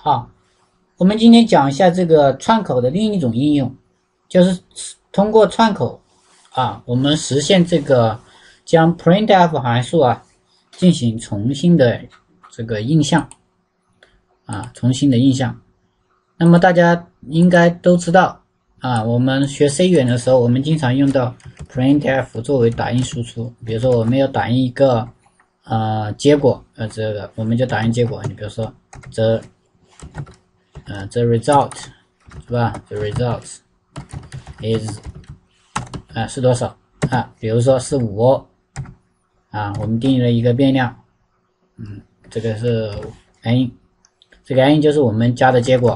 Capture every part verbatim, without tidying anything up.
好，我们今天讲一下这个串口的另一种应用，就是通过串口啊，我们实现这个将 printf 函数啊进行重新的这个印象啊，重新的印象。那么大家应该都知道啊，我们学 C 语言的时候，我们经常用到 printf 作为打印输出。比如说我们要打印一个呃结果，呃这个我们就打印结果。你比如说 the 呃 the result 是吧 ？the result is 啊是多少啊？比如说是五啊，我们定义了一个变量，嗯，这个是 n， 这个 n 就是我们加的结果。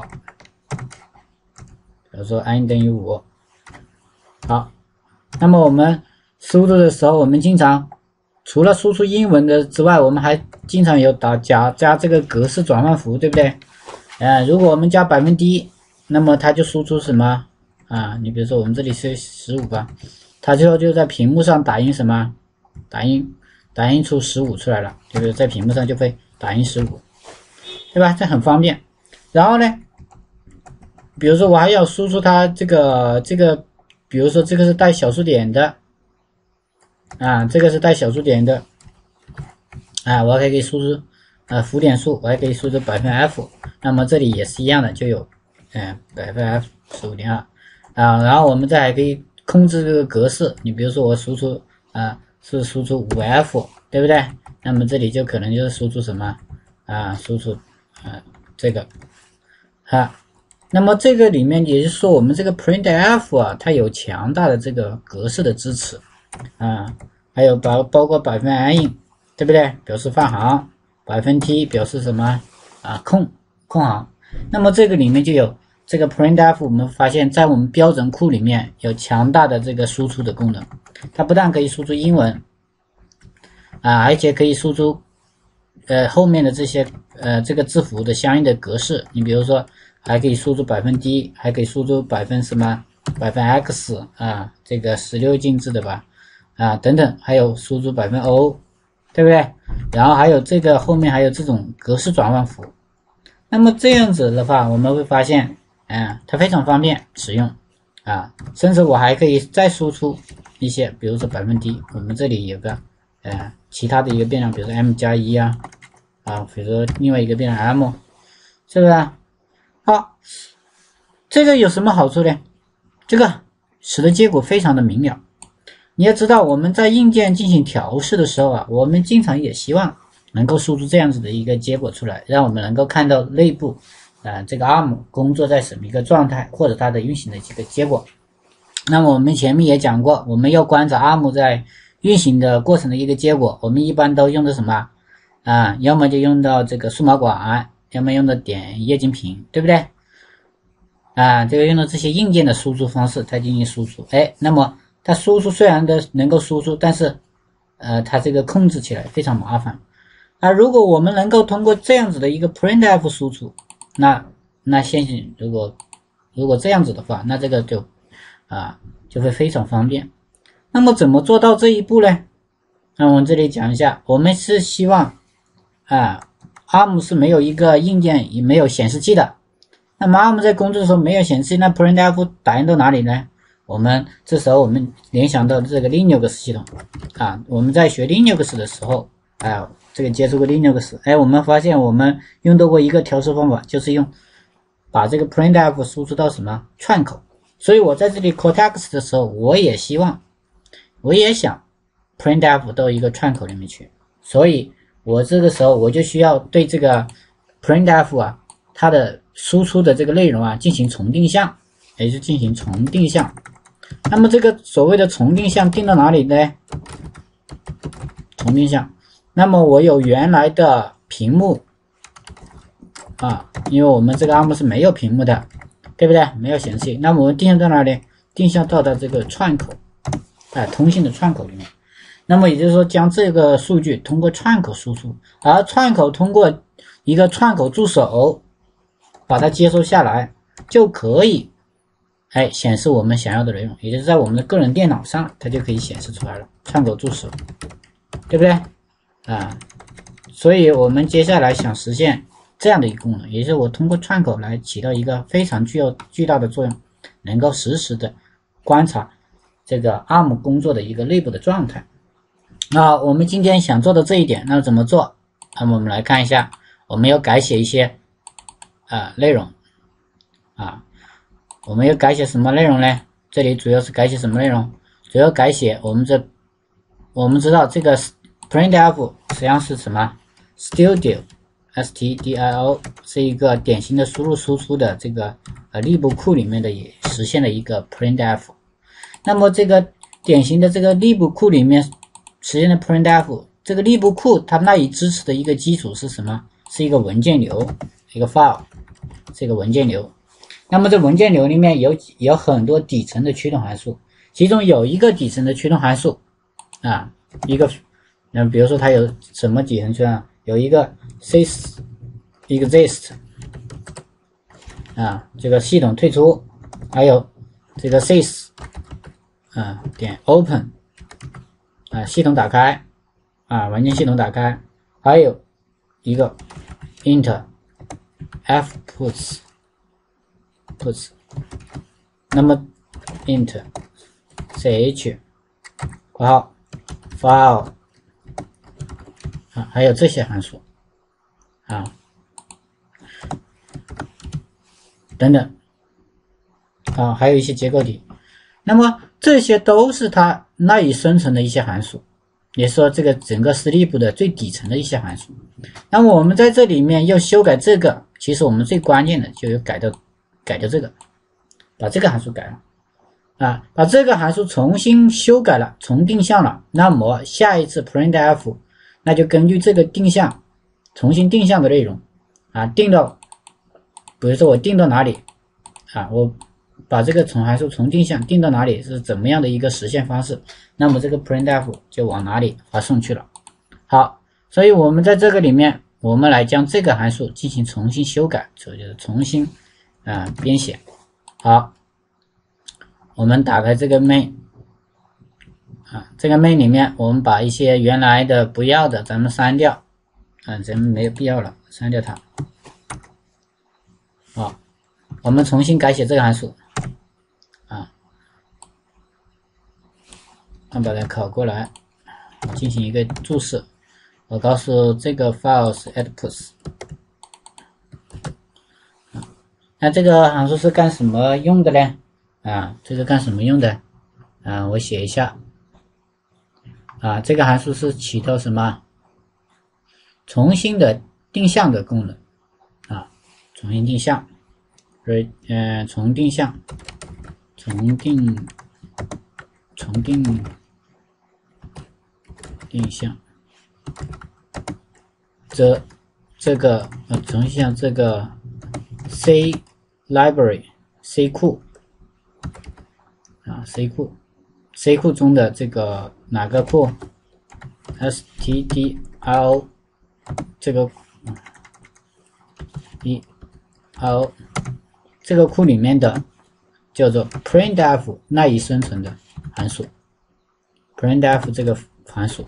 比如说 n 等于五，好，那么我们输入的时候，我们经常除了输出英文的之外，我们还经常有打加加这个格式转换符，对不对？呃，如果我们加百分之，那么它就输出什么啊？你比如说我们这里是十五吧，它最后就在屏幕上打印什么？打印打印出十五出来了，就是在屏幕上就会打印十五，对吧？这很方便。然后呢？比如说我还要输出它这个这个，比如说这个是带小数点的啊，这个是带小数点的啊，我还可以输出呃浮点数，我还可以输出百分 f， 那么这里也是一样的，就有嗯百分 f 十五点二啊，然后我们再还可以控制这个格式，你比如说我输出啊是输出五 f， 对不对？那么这里就可能就是输出什么啊，输出啊这个哈。那么这个里面也就是说我们这个 printf 啊，它有强大的这个格式的支持啊，还有包包括百分 n， 对不对？表示泛行，百分 t 表示什么啊空空行。那么这个里面就有这个 printf， 我们发现在我们标准库里面有强大的这个输出的功能，它不但可以输出英文啊，而且可以输出呃后面的这些呃这个字符的相应的格式，你比如说。还可以输出百分 d， 还可以输出百分什么百分 x 啊，这个十六进制的吧啊等等，还有输出百分 o， 对不对？然后还有这个后面还有这种格式转换符。那么这样子的话，我们会发现，嗯，它非常方便使用啊，甚至我还可以再输出一些，比如说百分 d， 我们这里有个呃其他的一个变量，比如说 m 加一啊啊，比如说另外一个变量 m， 是不是啊？好，这个有什么好处呢？这个使得结果非常的明了。你要知道，我们在硬件进行调试的时候啊，我们经常也希望能够输出这样子的一个结果出来，让我们能够看到内部啊、呃、这个 A R M 工作在什么一个状态，或者它的运行的这个结果。那么我们前面也讲过，我们要观察 A R M 在运行的过程的一个结果，我们一般都用的什么啊？要么就用到这个数码管。要么用的点液晶屏，对不对啊？这个用的这些硬件的输出方式再进行输出，哎，那么它输出虽然的能够输出，但是呃它这个控制起来非常麻烦啊。如果我们能够通过这样子的一个 printf 输出，那那现行如果如果这样子的话，那这个就啊就会非常方便。那么怎么做到这一步呢？那我们这里讲一下，我们是希望啊A R M 是没有一个硬件，也没有显示器的。那么 A R M 在工作的时候没有显示器，那 printf 打印到哪里呢？我们这时候我们联想到这个 Linux 系统啊，我们在学 Linux 的时候，哎，这个接触过 Linux， 哎，我们发现我们用到过一个调试方法，就是用把这个 printf 输出到什么串口。所以我在这里 Cortex 的时候，我也希望，我也想 printf 到一个串口里面去，所以。我这个时候我就需要对这个 printf 啊，它的输出的这个内容啊进行重定向，也就是进行重定向。那么这个所谓的重定向定到哪里呢？重定向。那么我有原来的屏幕啊，因为我们这个 A R M 是没有屏幕的，对不对？没有显示器。那么我们定向到哪里？定向到的这个串口，哎，通信的串口里面。那么也就是说，将这个数据通过串口输出，而串口通过一个串口助手把它接收下来，就可以哎显示我们想要的内容，也就是在我们的个人电脑上，它就可以显示出来了。串口助手，对不对啊？所以我们接下来想实现这样的一个功能，也就是我通过串口来起到一个非常具有巨大的作用，能够实时的观察这个 A R M 工作的一个内部的状态。那我们今天想做的这一点，那怎么做？那么我们来看一下，我们要改写一些啊、呃、内容啊，我们要改写什么内容呢？这里主要是改写什么内容？主要改写我们这我们知道这个 printf 实际上是什么 ？Studio S T D I O 是一个典型的输入输出的这个呃例布库里面的也实现了一个 printf。那么这个典型的这个例布库里面实现的 printf， 这个例布库它那里支持的一个基础是什么？是一个文件流，一个 file， 这个文件流。那么这文件流里面有有很多底层的驱动函数，其中有一个底层的驱动函数啊，一个嗯，比如说它有什么底层驱动？有一个 sys exist 啊，这个系统退出，还有这个 sys 啊点 open 啊，系统打开啊，文件系统打开，还有一个 int f puts puts， 那么 int ch 括号 file 啊，还有这些函数啊等等啊，还有一些结构体。那么这些都是它赖以生成的一些函数，也说这个整个 sleep 的最底层的一些函数。那么我们在这里面要修改这个，其实我们最关键的就有改掉改掉这个，把这个函数改了啊，把这个函数重新修改了，重定向了。那么下一次 printf 那就根据这个定向重新定向的内容啊，定到比如说我定到哪里啊，我把这个从函数重定向定到哪里是怎么样的一个实现方式，那么这个 printf 就往哪里发送去了。好，所以我们在这个里面我们来将这个函数进行重新修改，所以就是重新啊、呃、编写。好，我们打开这个 main 啊，这个 main 里面我们把一些原来的不要的咱们删掉啊，咱们没有必要了，删掉它。好，我们重新改写这个函数啊，我把它拷过来进行一个注释，我告诉这个 file 是 outputs。那这个函数是干什么用的呢？啊，这个干什么用的？啊，我写一下。啊，这个函数是起到什么？重新的定向的功能。啊，重新定向，对，嗯、呃，重定向，重定，重定，定向。这这个呃，重新向这个 C library C 库啊 C 库 C 库中的这个哪个库 stdio 这个 d l 这个库里面的叫做 printf 赖以生成的函数 printf 这个函数。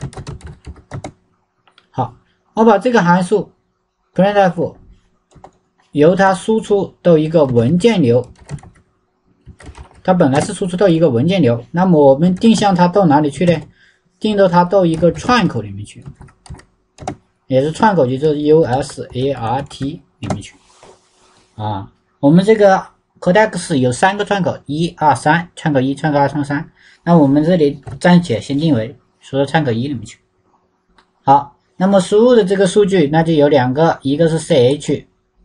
好，我把这个函数 printf 由它输出到一个文件流，它本来是输出到一个文件流，那么我们定向它到哪里去呢？定到它到一个串口里面去，也是串口，就是 usart 里面去啊。我们这个 codex 有三个串口，一二三，串口一、串口二、串口三。那我们这里暂且先定为输到串口一里面去。好，那么输入的这个数据那就有两个，一个是 ch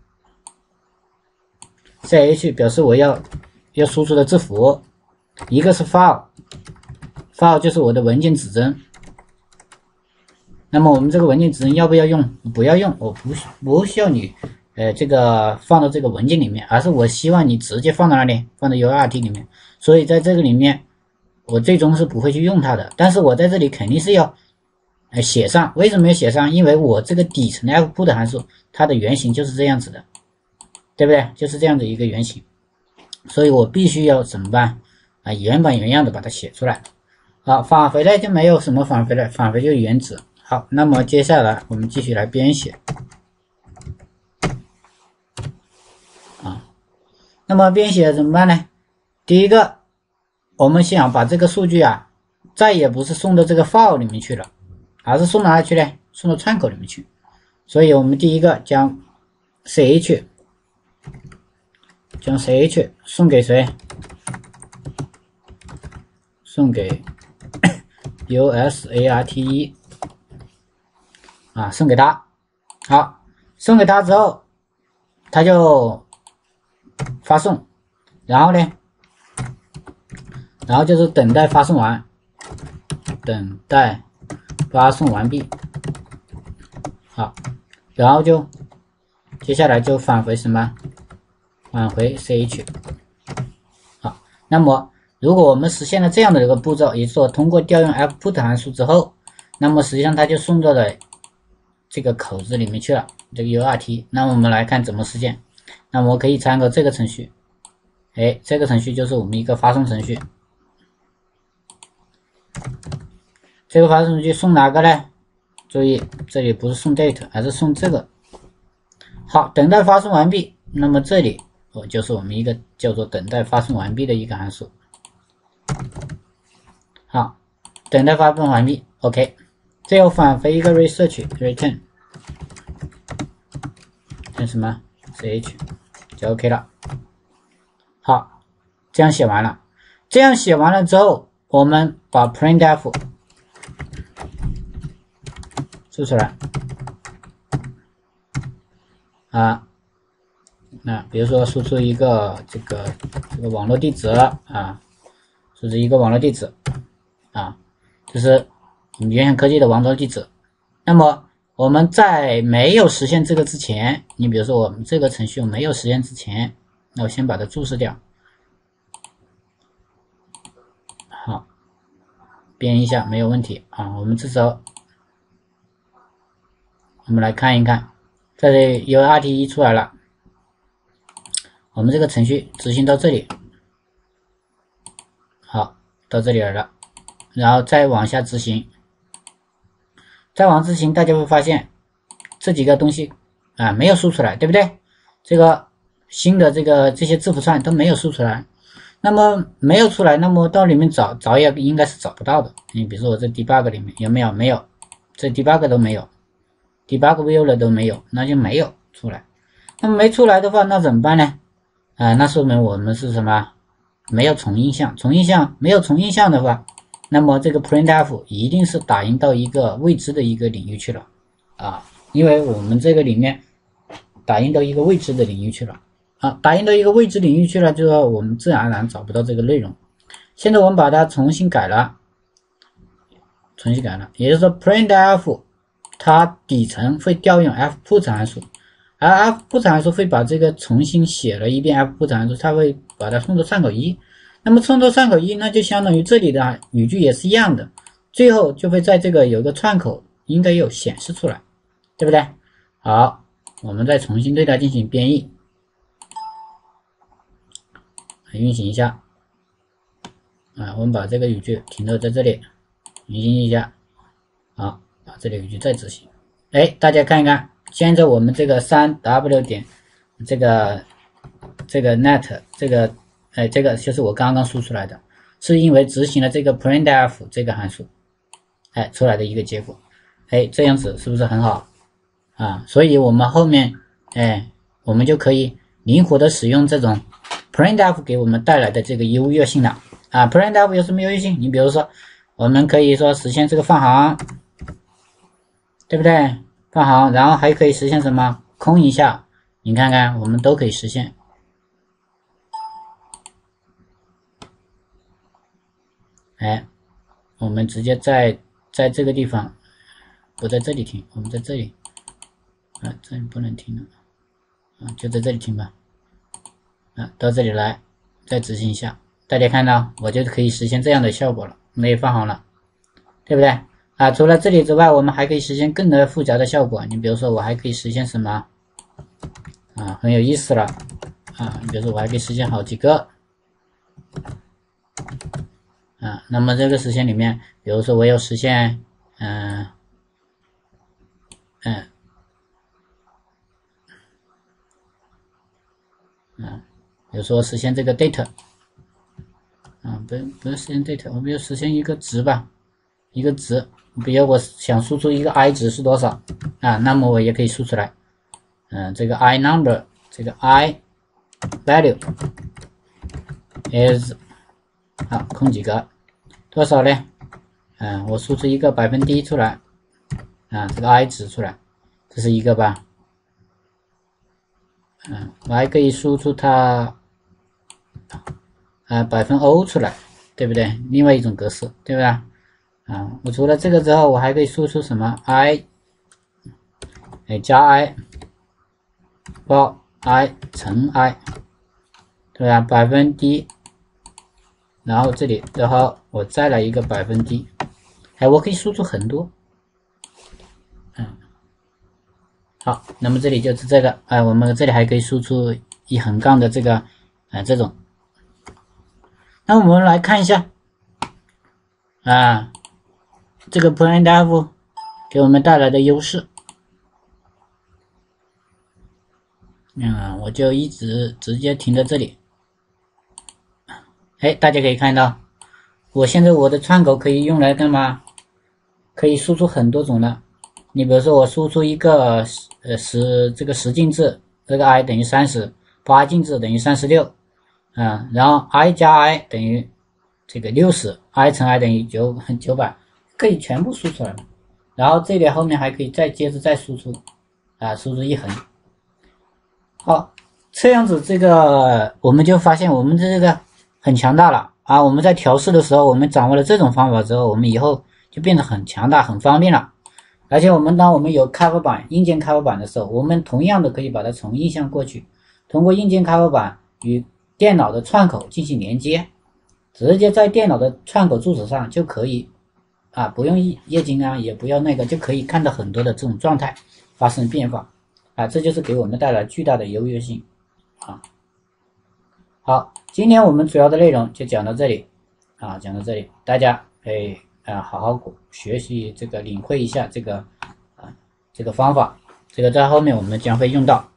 ch 表示我要要输出的字符，一个是 file file 就是我的文件指针。那么我们这个文件指针要不要用？不要用，我不不需要你呃这个放到这个文件里面，而是我希望你直接放到哪里？放到 usart 里面。所以在这个里面我最终是不会去用它的，但是我在这里肯定是要呃写上。为什么要写上？因为我这个底层的 output 函数它的原型就是这样子的，对不对？就是这样的一个原型，所以我必须要怎么办啊？原版原样的把它写出来。好，返回来就没有什么返回了，返回就是原值。好，那么接下来我们继续来编写。 那么编写怎么办呢？第一个，我们想把这个数据啊，再也不是送到这个 file 里面去了，而是送哪里去呢？送到窗口里面去。所以我们第一个将 ch 将 ch 送给谁？送给 usarte 啊，送给他。好，送给他之后，他就发送，然后呢，然后就是等待发送完，等待发送完毕。好，然后就接下来就返回什么？返回 ch。好，那么如果我们实现了这样的一个步骤，也就是说通过调用 fput 函数之后，那么实际上它就送到了这个口子里面去了，这个 U R T。那么我们来看怎么实现。那么我可以参考这个程序，哎，这个程序就是我们一个发送程序。这个发送程序送哪个呢？注意，这里不是送 date， 而是送这个。好，等待发送完毕。那么这里哦，就是我们一个叫做等待发送完毕的一个函数。好，等待发送完毕 ，OK。最后返回一个 research return， 看什么 ch 就 OK 了。好，这样写完了。这样写完了之后，我们把 printf 输出来啊。那比如说输出一个这个这个网络地址啊，输出一个网络地址啊，这是我们原先科技的网络地址。那么我们在没有实现这个之前，你比如说我们这个程序没有实现之前，那我先把它注释掉。好，编一下没有问题啊。我们这时候我们来看一看，这里有 R T 一出来了。我们这个程序执行到这里，好，到这里来了，然后再往下执行，再往执行，大家会发现这几个东西啊没有输出来，对不对？这个新的这个这些字符串都没有输出来，那么没有出来，那么到里面找找也应该是找不到的。你比如说我这 debug 里面有没有？没有，这 debug 都没有 ，debug view 了都没有，那就没有出来。那么没出来的话，那怎么办呢？啊、呃，那说明我们是什么？没有重印象，重印象没有重印象的话，那么这个 printf 一定是打印到一个未知的一个领域去了啊，因为我们这个里面打印到一个未知的领域去了啊，打印到一个未知领域去了，就说我们自然而然找不到这个内容。现在我们把它重新改了，重新改了，也就是说 printf 它底层会调用 fput 函数。而 fput 函数会把这个重新写了一遍 fput 函数，它会把它送到窗口一。那么送到窗口一，那就相当于这里的语句也是一样的，最后就会在这个有个窗口应该有显示出来，对不对？好，我们再重新对它进行编译，运行一下啊，我们把这个语句停留在这里，运行一下，好，把这里语句再执行。哎，大家看一看。现在我们这个 三 w 点这个这个 net 这个哎这个就是我刚刚输出来的，是因为执行了这个 printf 这个函数哎出来的一个结果。哎，这样子是不是很好啊？所以我们后面哎我们就可以灵活的使用这种 printf 给我们带来的这个优越性了啊。 printf 有什么优越性？你比如说我们可以说实现这个放行，对不对？放行，然后还可以实现什么？空一下，你看看，我们都可以实现。哎，我们直接在在这个地方，不在这里停，我们在这里，啊，这里不能停了，啊，就在这里停吧。啊，到这里来，再执行一下，大家看到，我就可以实现这样的效果了，没放行了，对不对？啊，除了这里之外，我们还可以实现更多复杂的效果。你比如说，我还可以实现什么？啊，很有意思了。啊，你比如说，我还可以实现好几个。啊，那么这个实现里面，比如说我有实现，嗯、呃，嗯，嗯， 比如说实现这个 date， 啊，不不是实现 date， 我比如实现一个值吧，一个值，比如我想输出一个 i 值是多少啊，那么我也可以输出来，嗯、呃，这个 i number， 这个 i value is 啊，空几格多少呢？嗯、呃，我输出一个百分比出来，啊，这个 i 值出来，这是一个吧。嗯，我还可以输出它，啊，百分 O 出来，对不对？另外一种格式，对吧？啊，我除了这个之后，我还可以输出什么 i， 哎，加 i， 包 i 乘 i， 对吧？百分 d， 然后这里，然后我再来一个百分 d， 哎，我可以输出很多。嗯。好，那么这里就是这个，哎、呃，我们这里还可以输出一横杠的这个，呃，这种。那我们来看一下，啊，这个 printf 给我们带来的优势。嗯，我就一直直接停在这里。哎，大家可以看到，我现在我的窗口可以用来干嘛？可以输出很多种的。你比如说，我输出一个呃十这个十进制，这个 i 等于三十，八进制等于三十六，啊，然后 i 加 i 等于这个六十 ，i 乘 i 等于九九百，可以全部输出来了。然后这里后面还可以再接着再输出，啊，输出一横。好，这样子这个我们就发现我们这个很强大了啊！我们在调试的时候，我们掌握了这种方法之后，我们以后就变得很强大、很方便了。而且我们当我们有开发板、硬件开发板的时候，我们同样的可以把它重印象过去，通过硬件开发板与电脑的窗口进行连接，直接在电脑的窗口注册上就可以啊，不用液晶啊，也不要那个，就可以看到很多的这种状态发生变化啊，这就是给我们带来巨大的优越性啊。好，今天我们主要的内容就讲到这里啊，讲到这里，大家可以啊好好学习这个，领会一下这个啊这个方法，这个在后面我们将会用到。